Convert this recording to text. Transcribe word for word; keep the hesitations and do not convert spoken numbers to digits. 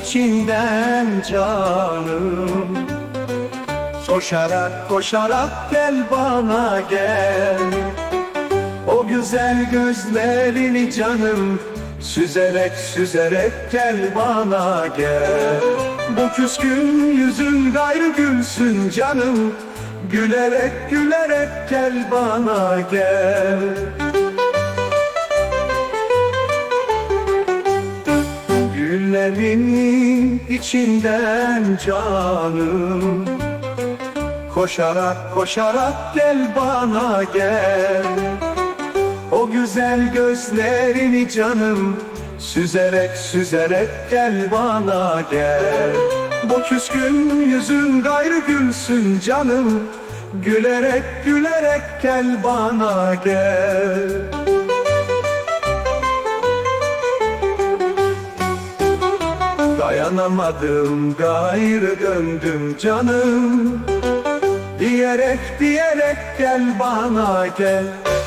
içinden canım. Koşarak koşarak gel bana gel, o güzel gözlerini canım süzerek süzerek gel bana gel. Bu küskün yüzün gayrı gülsün canım, gülerek gülerek gel bana gel. Güllerin içinden canım, koşarak koşarak gel bana gel, o güzel gözlerini canım süzerek süzerek gel bana gel. Bu küskün yüzün gayrı gülsün canım, gülerek gülerek gel bana gel. Dayanamadım gayrı döndüm canım, diyerek diyerek gel bana gel.